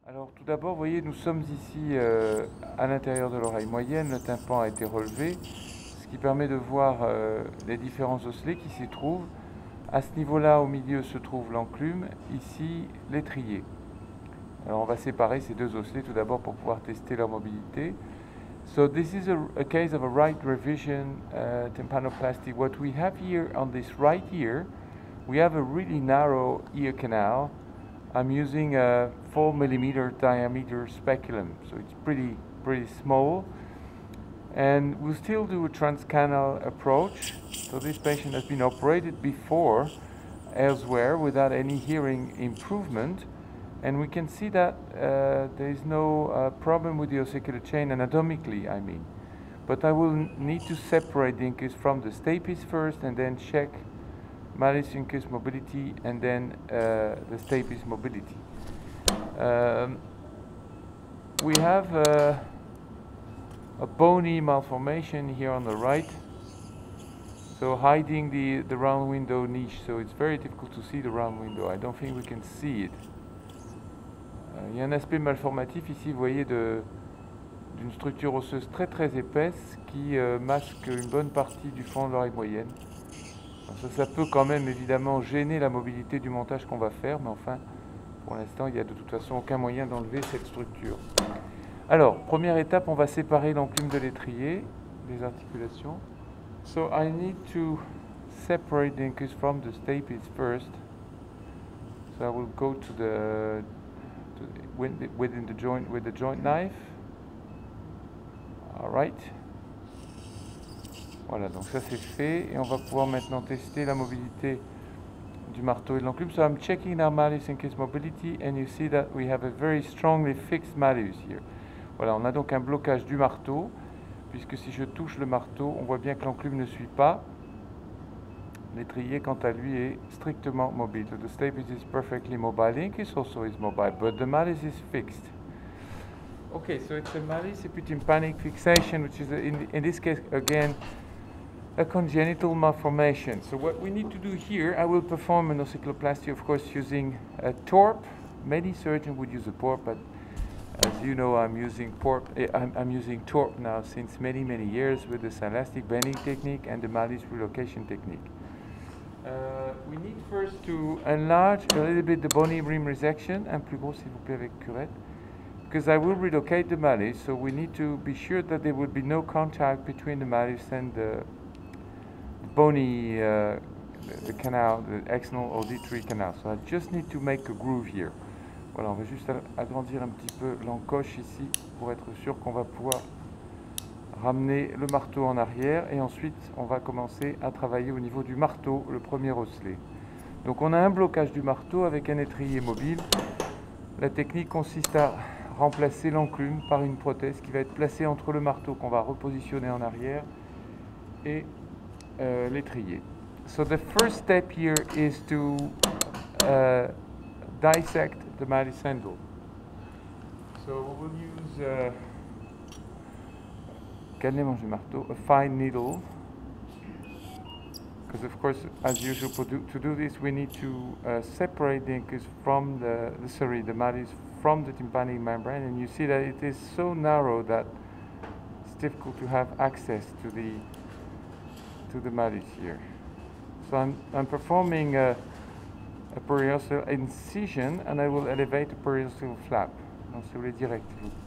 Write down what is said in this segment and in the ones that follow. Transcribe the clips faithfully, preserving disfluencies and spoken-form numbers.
Alors tout d'abord, vous voyez, nous sommes ici euh, à l'intérieur de l'oreille moyenne, le tympan a été relevé, ce qui permet de voir euh, les différents osselets qui s'y trouvent. À ce niveau-là, au milieu, se trouve l'enclume, ici l'étrier. Alors on va séparer ces deux osselets tout d'abord pour pouvoir tester leur mobilité. So this is a, a case of a right revision uh, tympanoplasty. What we have here on this right ear, we have a really narrow ear canal. I'm using a four millimeter diameter speculum, so it's pretty pretty small. And we'll still do a transcanal approach. So this patient has been operated before elsewhere without any hearing improvement. And we can see that uh, there is no uh, problem with the ossicular chain anatomically, I mean. But I will need to separate the incus from the stapes first and then check malleus incus mobility and then uh, the stapes mobility. Um, we have uh, a bony malformation here on the right, so hiding the, the round window niche, so it's very difficult to see the round window. I don't think we can see it. Il y a un aspect malformatif ici, vous voyez, d'une structure osseuse très très épaisse qui euh, masque une bonne partie du fond de l'oreille moyenne. Alors ça, ça peut quand même évidemment gêner la mobilité du montage qu'on va faire, mais enfin, pour l'instant, il n'y a de toute façon aucun moyen d'enlever cette structure. Alors, première étape, on va séparer l'enclume de l'étrier, les articulations. So I need to separate the incus from the stapes first. So I will go to the within the joint with the joint knife. All right. Voilà, donc ça c'est fait et on va pouvoir maintenant tester la mobilité du marteau et de l'enclume. So I'm checking our malleus incus mobility and you see that we have a very strongly fixed malleus here. Voilà, on a donc un blocage du marteau puisque si je touche le marteau, on voit bien que l'enclume ne suit pas. L'étrier, quant à lui, est strictement mobile. So the stapes is perfectly mobile. The incus also is mobile, but the malleus is fixed. Okay, so it's a malleus epitympanic fixation, which is, a, in, in this case, again, a congenital malformation. So what we need to do here, I will perform an ossiculoplasty, of course, using a TORP. Many surgeons would use a TORP, but as you know, I'm using TORP. I'm, I'm using TORP now since many, many years with the sylastic bending technique and the malleus relocation technique. Uh, we need first to enlarge a little bit the bony rim resection, un plus gros s'il vous plaît avec curette, because I will relocate the malleus, so we need to be sure that there will be no contact between the malleus and the, the bony, uh, the, the canal, the external auditory canal. So I just need to make a groove here. Voilà, on va juste agrandir un petit peu l'encoche ici pour être sûr qu'on va pouvoir ramener le marteau en arrière et ensuite on va commencer à travailler au niveau du marteau, le premier osselet. Donc on a un blocage du marteau avec un étrier mobile. La technique consiste à remplacer l'enclume par une prothèse qui va être placée entre le marteau qu'on va repositionner en arrière et euh, l'étrier. So the first step here is to uh, dissect the malleus handle. So we'll use uh, Canne du marteau, a fine needle, because of course, as usual, to do this, we need to uh, separate the incus from the, the sorry, the malleus from the tympanic membrane, and you see that it is so narrow that it's difficult to have access to the to the malleus here. So I'm I'm performing a, a periosseal incision, and I will elevate the periosseal flap. Donc, si vous voulez direct.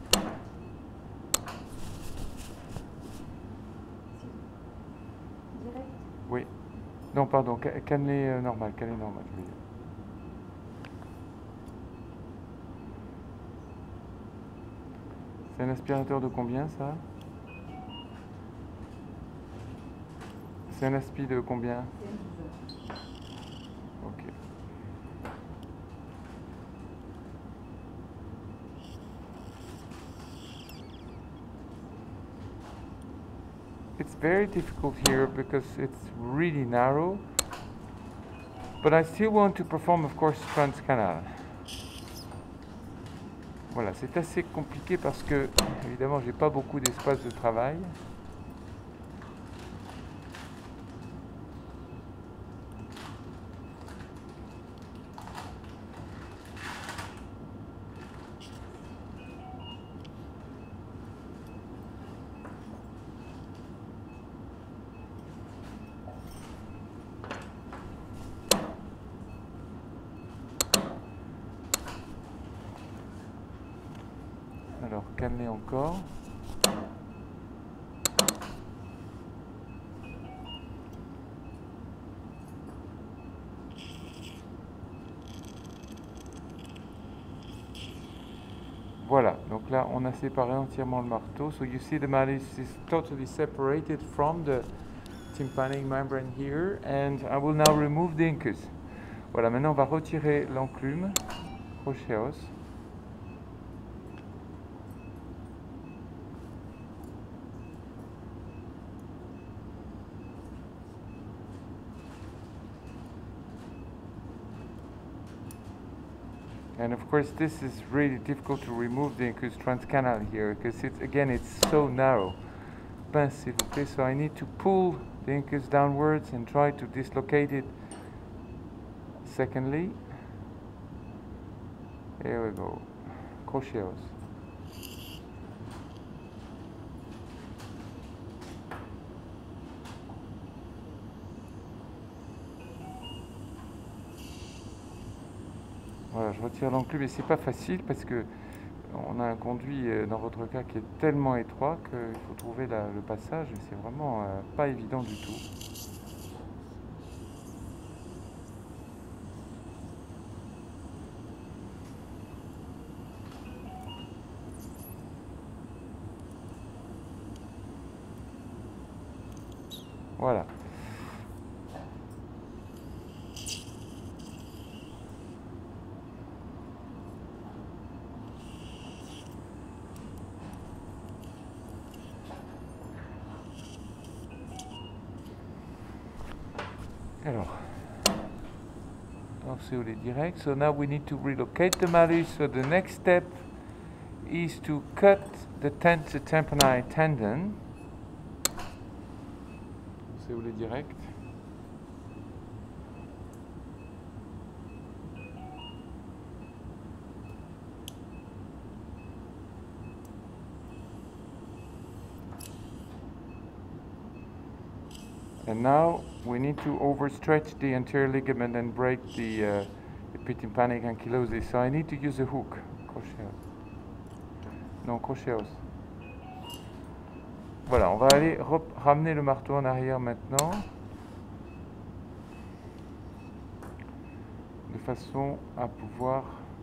Oui. Non, pardon, cannelé euh, normal, cannelé normal, je veux dire. C'est un aspirateur de combien, ça? C'est un aspi de combien? Ok. It's very difficult here because it's really narrow, but I still want to perform, of course, transcanal. Voilà, c'est assez compliqué parce que, évidemment, j'ai pas beaucoup d'espace de travail. Alors, cannelé encore. Voilà, donc là on a séparé entièrement le marteau. So you see the malice is totally separated from the tympanic membrane here, and I will now remove the incus. Voilà, maintenant on va retirer l'enclume, crochet os. And of course this is really difficult to remove the incus transcanal here, because it's, again, it's so narrow. Pince s'il vous plaît. So I need to pull the incus downwards and try to dislocate it. Secondly, here we go, crochet os. Voilà, je retire l'enclume et c'est pas facile parce que on a un conduit dans votre cas qui est tellement étroit qu'il faut trouver la, le passage et c'est vraiment euh, pas évident du tout. Voilà. Alors, alors c'est où les directs? So now we need to relocate the malleus. So the next step is to cut the, ten the tympani tendon. C'est où les directs? And now we need to overstretch the anterior ligament and break the uh, epitympanic ankylosis. So I need to use a hook. Crochet os. Non, crochet os. Voilà, on va aller ramener le marteau en arrière maintenant. De façon à pouvoir...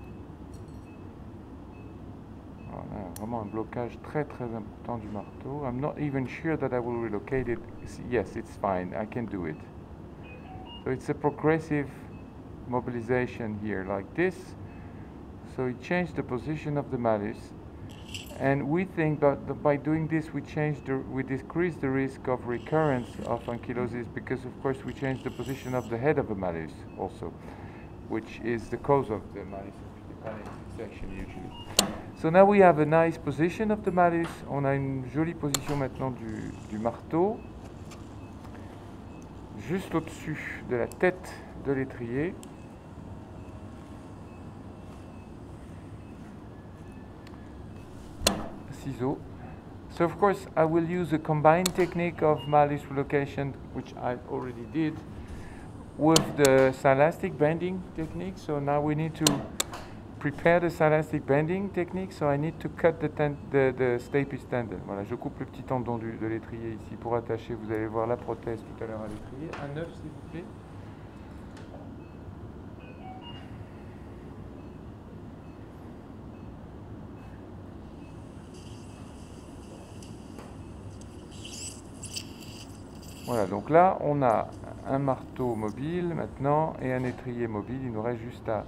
On a vraiment un blocage très très important du marteau. I'm not even sure that I will relocate it. Yes, it's fine. I can do it. So it's a progressive mobilization here, like this. So it changed the position of the malleus, and we think that by doing this, we change the, we decrease the risk of recurrence of ankylosis because, of course, we change the position of the head of the malleus also, which is the cause of the malleus section usually. So now we have a nice position of the malleus. On a une jolie position maintenant du, du marteau, juste au-dessus de la tête de l'étrier. Ciseaux. So of course I will use a combined technique of malleus relocation, which I already did, with the silastic bending technique. So now we need to prepare the silastic bending technique, so I need to cut the, ten the, the stapes tendon. Voilà, je coupe le petit tendon du, de l'étrier ici pour attacher. Vous allez voir la prothèse tout à l'heure à l'étrier. Un œuf, s'il vous plaît. Voilà, donc là, on a un marteau mobile maintenant et un étrier mobile. Il nous reste juste à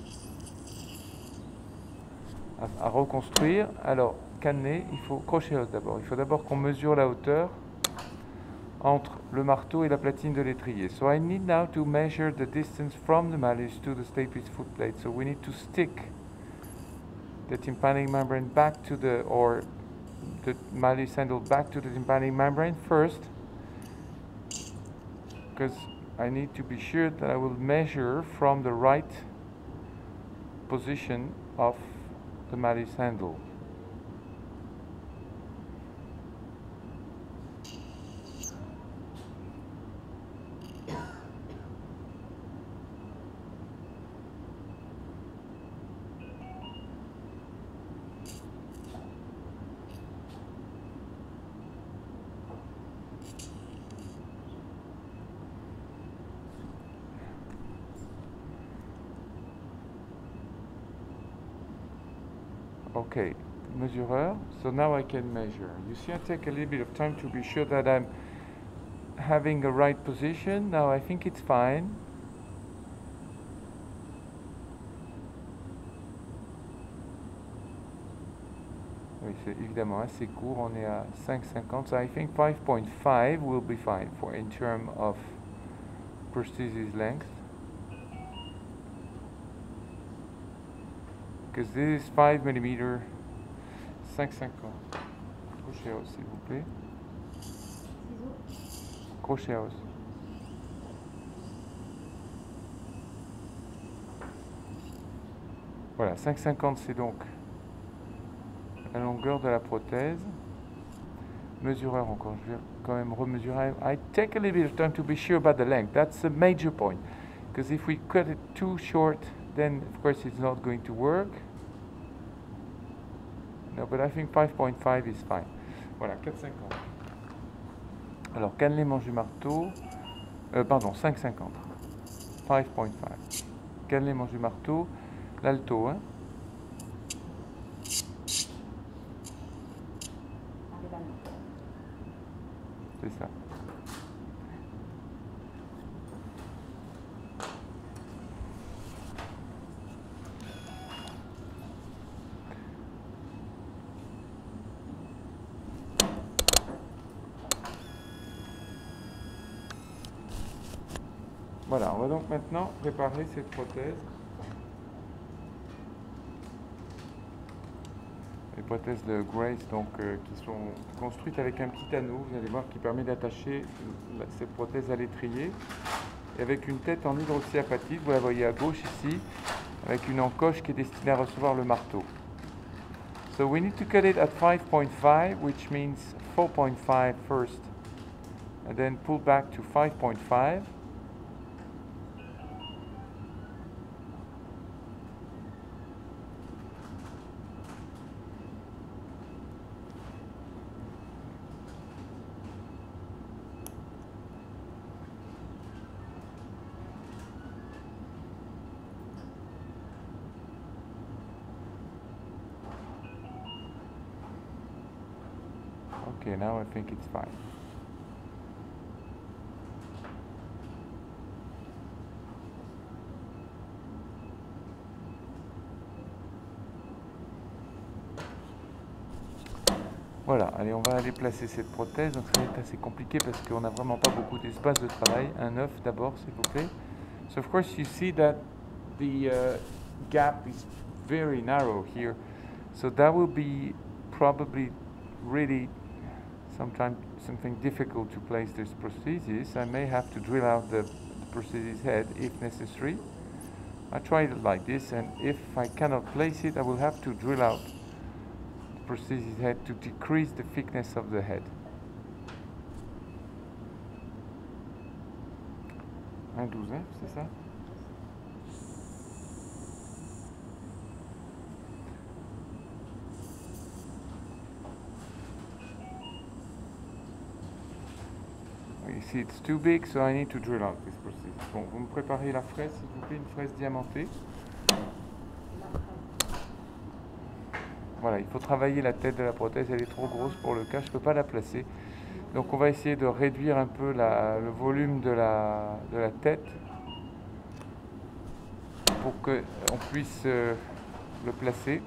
À, à reconstruire. Alors, canner, il faut crochet os d'abord. Il faut d'abord qu'on mesure la hauteur entre le marteau et la platine de l'étrier. So I need now to measure the distance from the malleus to the stapes footplate. So we need to stick the tympanic membrane back to the, or the malleus handle back to the tympanic membrane first, because I need to be sure that I will measure from the right position of the malleus handle. Okay, mesureur. So now I can measure. You see, I take a little bit of time to be sure that I'm having a right position. Now I think it's fine. Oui, c'est évidemment assez court. On est à five cinquante. So I think five point five will be fine for in terms of prosthesis length. Because this is five millimeter. five cinquante. Crochet à os, s'il vous plaît. Crochet à os. Voilà, five cinquante c'est donc la longueur de la prothèse. Mesureur encore, je vais quand même remesurer. I take a little bit of time to be sure about the length. That's a major point. Because if we cut it too short, then of course it's not going to work. No, but I think five point five is fine. Voilà, quatre cinquante. Alors, cannelé manche du marteau. Euh, pardon, cinq cinquante. five point five. Cannelé manche du marteau. L'alto, hein. C'est ça. Voilà, on va donc maintenant préparer cette prothèse. Les prothèses de Grace, donc, euh, qui sont construites avec un petit anneau, vous allez voir, qui permet d'attacher la, cette prothèse à l'étrier. Et avec une tête en hydroxyapatite, vous la voyez à gauche ici, avec une encoche qui est destinée à recevoir le marteau. So we need to cut it at five point five, which means four point five first, and then pull back to five point five. Okay, now I think it's fine. Voilà, allez, on va aller placer cette prothèse. Donc ça va être assez compliqué parce qu'on n'a vraiment pas beaucoup d'espace de travail. Un œuf d'abord, s'il vous plaît. So of course you see that the uh, gap is very narrow here. So that will be probably really sometimes something difficult to place this prosthesis. I may have to drill out the, the prosthesis head if necessary. I tried it like this, and if I cannot place it, I will have to drill out the prosthesis head to decrease the thickness of the head. un douze, hein, c'est ça? You see, it's too big, so I need to drill out this prosthesis. Bon, vous me préparez la fraise, s'il vous plaît, une fraise diamantée. Voilà, il faut travailler la tête de la prothèse, elle est trop grosse pour le cas, je ne peux pas la placer. Donc on va essayer de réduire un peu la, le volume de la, de la tête pour qu'on puisse euh, le placer.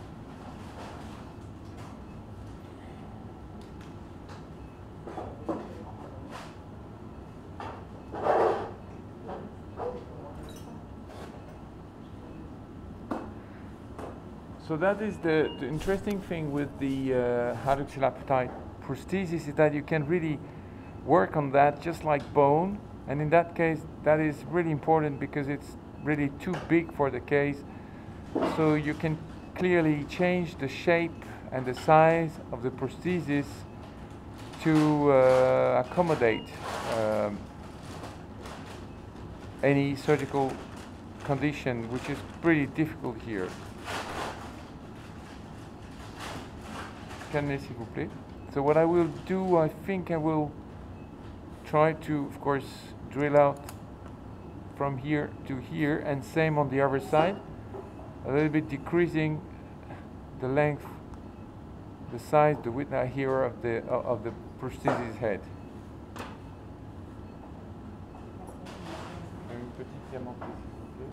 So that is the, the interesting thing with the uh, hydroxylapatite prosthesis, is that you can really work on that just like bone, and in that case that is really important because it's really too big for the case, so you can clearly change the shape and the size of the prosthesis to uh, accommodate um, any surgical condition, which is pretty difficult here. Cannelé, s'il vous plaît. So what I will do, I think I will try to, of course, drill out from here to here, and same on the other side, a little bit decreasing the length, the size, the width uh, here of the uh, of the prosthesis head. Une petite diamantée, s'il vous plaît.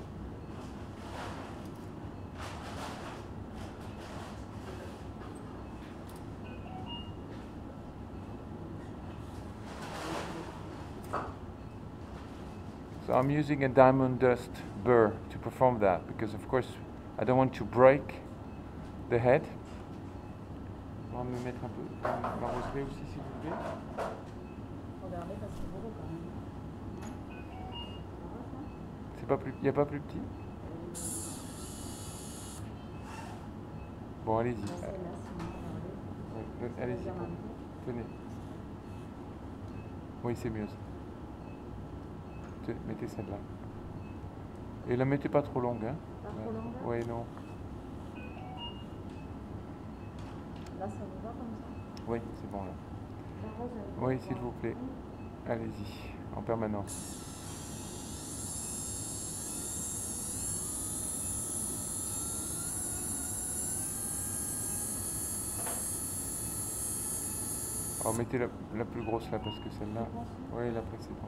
So I'm using a diamond dust burr to perform that because of course I don't want to break the head. On va me mettre un peu ma roseraie aussi s'il vous plaît. Regardez parce que c'est beau quand même. C'est pas plus, il n'y a pas plus petit? Bon allez-y. Allez-y. Tenez. Oui c'est mieux. Mettez celle-là. Et la mettez pas trop longue, hein? Pas trop longue? Oui, non. Là, ça vous va comme ça? Oui, c'est bon là. Oui, s'il vous plaît. Allez-y, en permanence. Alors mettez la, la plus grosse là parce que celle-là. Oui, la précédente.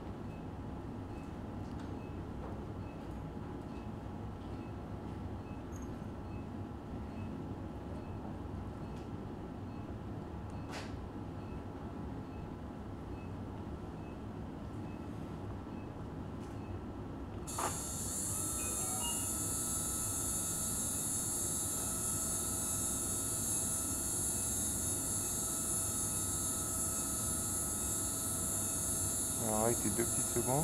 Alors arrêtez deux petites secondes.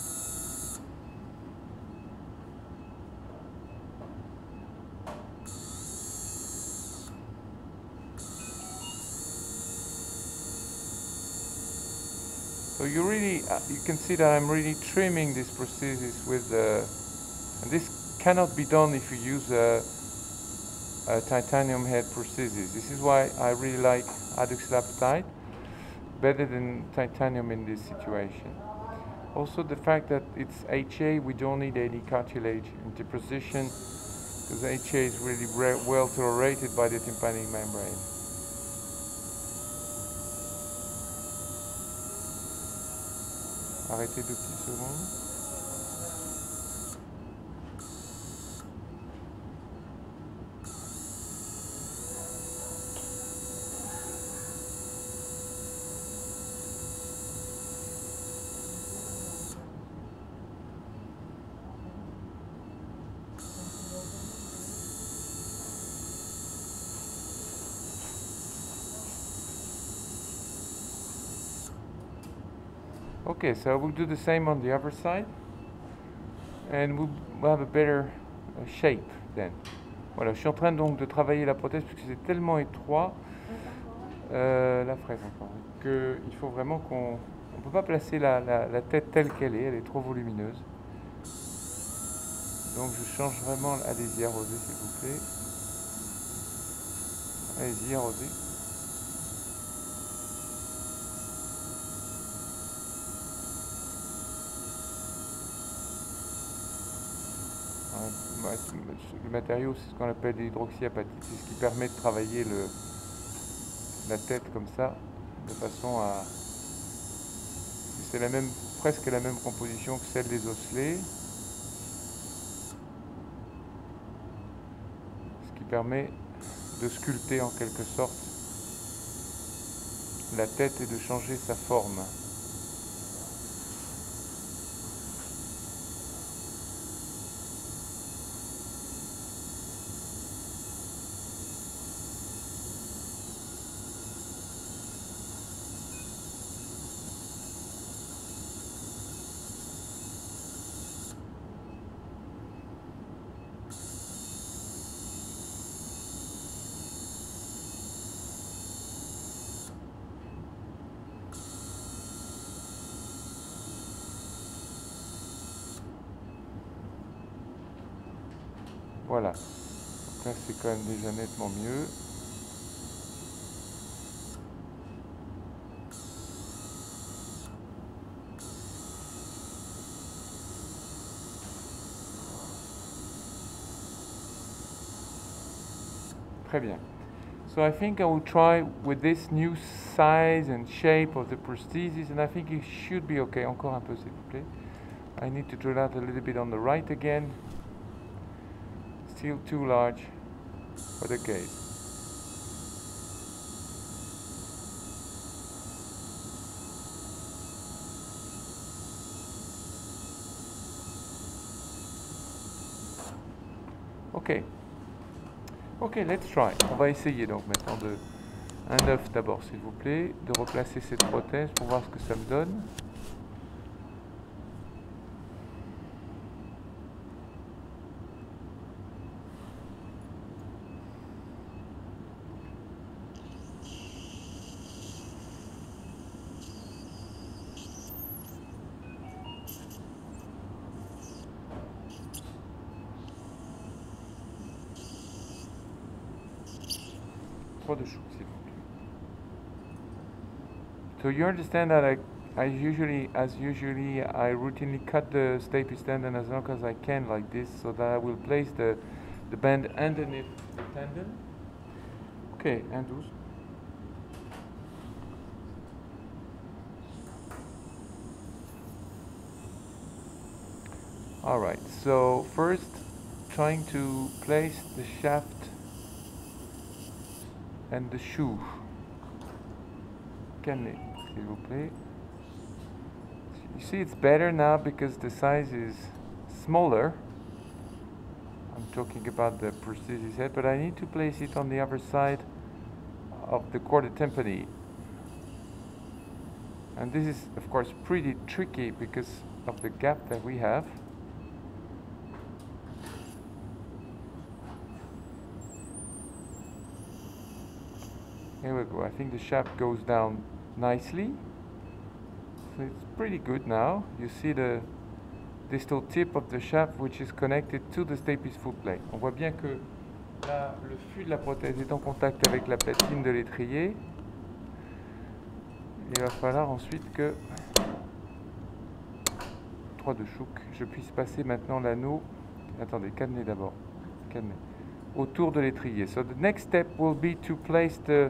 So you really, uh, you can see that I'm really trimming this prosthesis with the, and this cannot be done if you use a, a titanium head prosthesis. This is why I really like Adux Laptite better than titanium in this situation. Also the fact that it's H A, we don't need any cartilage interposition because H A is really well tolerated by the tympanic membrane. Arrêtez deux petites secondes. Okay, so we'll do the same on the other side and we'll have a better uh, shape then. Voilà, je suis en train donc de travailler la prothèse parce que c'est tellement étroit, euh, la fraise encore, qu'il faut vraiment qu'on ne peut pas placer la, la, la tête telle qu'elle est, elle est trop volumineuse. Donc je change vraiment, allez-y arroser s'il vous plaît. Allez-y arroser. Le matériau, c'est ce qu'on appelle l'hydroxyapatite, c'est ce qui permet de travailler le, la tête comme ça, de façon à... C'est la même, presque la même composition que celle des osselets, ce qui permet de sculpter en quelque sorte la tête et de changer sa forme. Voilà, donc là c'est quand même déjà nettement mieux. Très bien. So I think I will try with this new size and shape of the prosthesis, and I think it should be okay. Encore un peu, s'il vous plaît. I need to drill out a little bit on the right again. Still too large for the case. Ok. Ok, let's try. On va essayer donc maintenant de un œuf d'abord, s'il vous plaît, de replacer cette prothèse pour voir ce que ça me donne. Trois de chou, s'il vous plaît. So you understand that I, I usually, as usually, I routinely cut the stapes tendon as long as I can like this, so that I will place the, the band underneath the tendon. Okay, and douze. All right, so first trying to place the shaft and the shoe. Calmez, s'il vous plaît. You see it's better now because the size is smaller. I'm talking about the prosthesis head, but I need to place it on the other side of the quarter tympani. And this is of course pretty tricky because of the gap that we have. Here we go. I think the shaft goes down nicely. So it's pretty good now. You see the distal tip of the shaft which is connected to the stapes foot plate. On voit bien que là, le fût de la prothèse est en contact avec la platine de l'étrier. Il va falloir ensuite que trois de chouk, je puisse passer maintenant l'anneau. Attendez, calmez d'abord. Calmez. Autour de l'étrier. So the next step will be to place the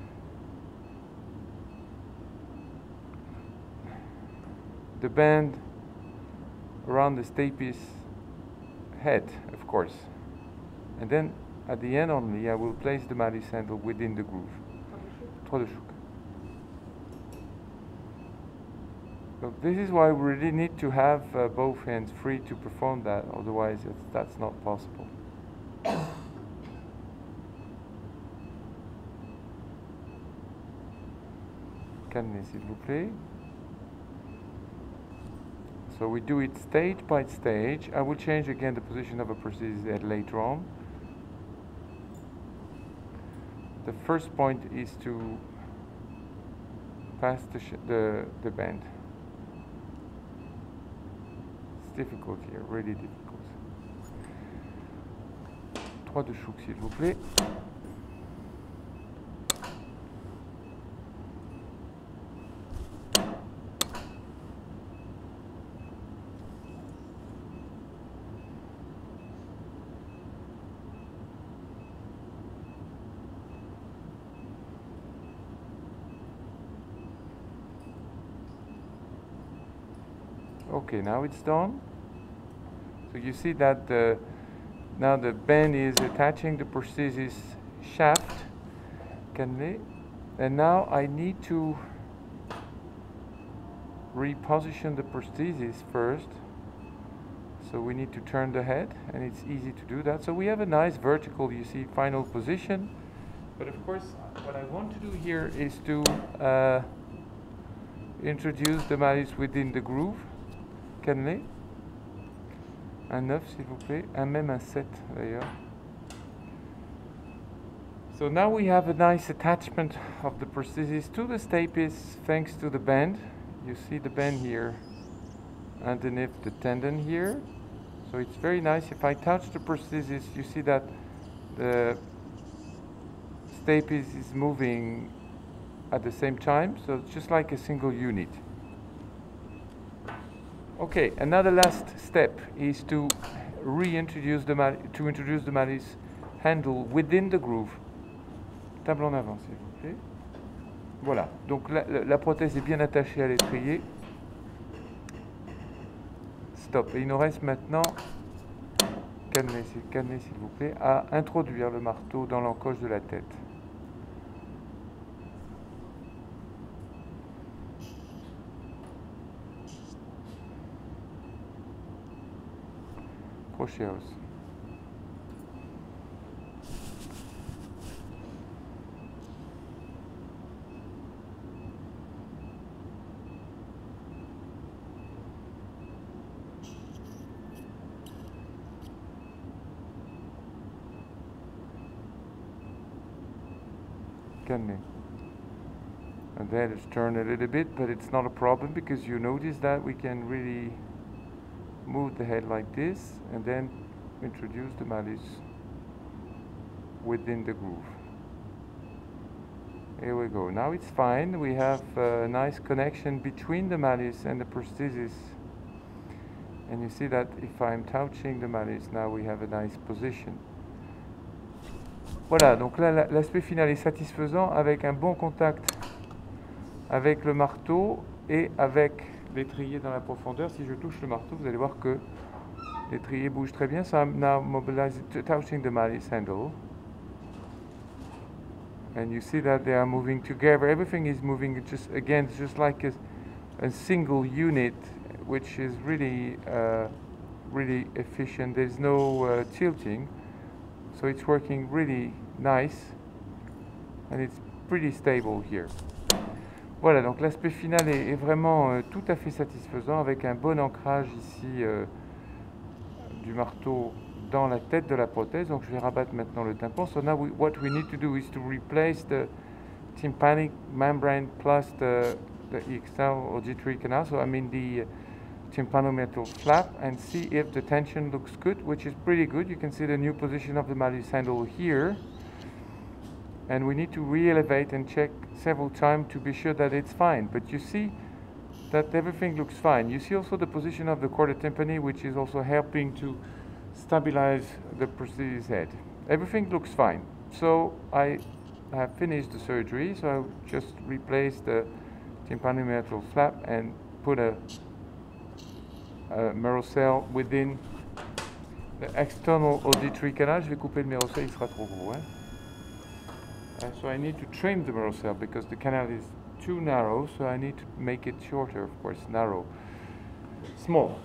the band around the stapes head, of course. And then at the end only, I will place the mallet handle within the groove. Trois de chouk. So this is why we really need to have uh, both hands free to perform that, otherwise it's, that's not possible. Calmez, s'il vous plaît. So we do it stage by stage. I will change again the position of a prosthesis head later on. The first point is to pass the, sh the, the band. It's difficult here, really difficult. Trois de chouk, s'il vous plaît. Okay, now it's done. So you see that the, now the band is attaching the prosthesis shaft. Calmez. And now I need to reposition the prosthesis first. So we need to turn the head, and it's easy to do that. So we have a nice vertical, you see, final position. But of course, what I want to do here is to uh, introduce the mallet within the groove. Calmez. Un neuf, s'il vous plaît. Un même un sept, d'ailleurs. So now we have a nice attachment of the prosthesis to the stapes thanks to the band. You see the band here underneath the tendon here. So it's very nice. If I touch the prosthesis, you see that the stapes is moving at the same time. So it's just like a single unit. Okay, another last step is to reintroduce the mal to introduce the mallet handle within the groove. table en avant, s'il vous plaît. Voilà, donc la, la, la prothèse est bien attachée à l'étrier. Stop. Et il nous reste maintenant, calmez, calmez s'il vous plaît, à introduire le marteau dans l'encoche de la tête. Crochet os. Calmez. And then it's turned a little bit, but it's not a problem because you notice that we can really move the head like this and then introduce the malus within the groove. Here we go. Now it's fine. We have a nice connection between the malus and the prosthesis. And you see that if I'm touching the malus, now we have a nice position. Voilà, donc là l'aspect final est satisfaisant avec un bon contact avec le marteau et avec l'étrier dans la profondeur. Si je touche le marteau, vous allez voir que l'étrier bouge très bien. So I'm now mobilizing, touching the mallet handle. And you see that they are moving together. Everything is moving just, again, just like a, a single unit, which is really, uh, really efficient. There's no uh, tilting. So it's working really nice. And it's pretty stable here. Voilà, donc l'aspect final est, est vraiment euh, tout à fait satisfaisant avec un bon ancrage ici euh, du marteau dans la tête de la prothèse. Donc je vais rabattre maintenant le tympan. So now we, what we need to do is to replace the tympanic membrane plus the, the external auditory canal. So I mean the uh, tympanomeatal flap, and see if the tension looks good, which is pretty good. You can see the new position of the malleus handle here. And we need to re-elevate and check several times to be sure that it's fine. But you see that everything looks fine. You see also the position of the chordae tympani, which is also helping to stabilize the prosthesis head. Everything looks fine. So I have finished the surgery, so I just replaced the tympanomeatal flap and put a, a Merocell within the external auditory canal. Je vais couper le Merocell, il sera trop gros. Hein? Uh, so I need to trim the Merocell because the canal is too narrow, so I need to make it shorter, of course, narrow, small.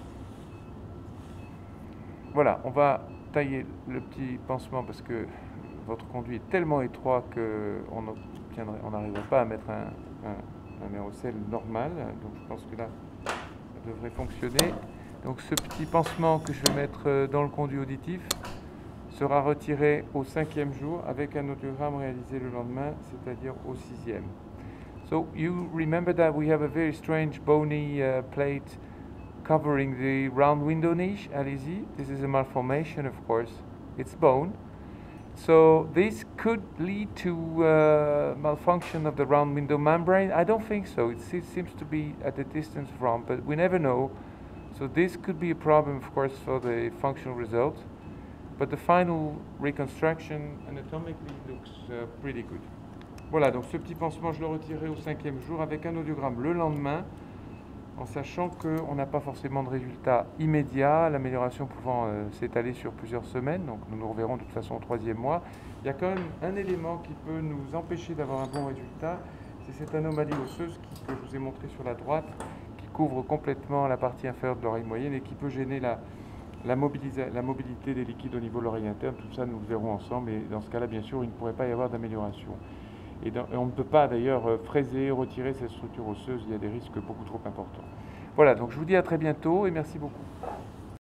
Voilà, on va tailler le petit pansement parce que votre conduit est tellement étroit qu'on n'arrivera pas à mettre un, un, un Merocell normal, donc je pense que là, ça devrait fonctionner. Donc ce petit pansement que je vais mettre dans le conduit auditif sera retiré au cinquième jour avec un audiogramme réalisé le lendemain, c'est-à-dire au sixième. So you remember that we have a very strange bony uh, plate covering the round window niche, allez-y. This is a malformation, of course. It's bone. So this could lead to uh, malfunction of the round window membrane. I don't think so. It seems to be at a distance from, but we never know. So this could be a problem, of course, for the functional result. But the final reconstruction anatomically looks uh, pretty good. Voilà, donc ce petit pansement, je le retirerai au cinquième jour avec un audiogramme le lendemain, en sachant qu'on n'a pas forcément de résultat immédiat, l'amélioration pouvant euh, s'étaler sur plusieurs semaines, donc nous nous reverrons de toute façon au troisième mois. Il y a quand même un élément qui peut nous empêcher d'avoir un bon résultat, c'est cette anomalie osseuse qui, que je vous ai montré sur la droite, qui couvre complètement la partie inférieure de l'oreille moyenne et qui peut gêner la La, la mobilité des liquides au niveau de l'oreille interne. Tout ça, nous le verrons ensemble. Et dans ce cas-là, bien sûr, il ne pourrait pas y avoir d'amélioration. Et, et on ne peut pas d'ailleurs fraiser, retirer cette structure osseuse. Il y a des risques beaucoup trop importants. Voilà, donc je vous dis à très bientôt et merci beaucoup.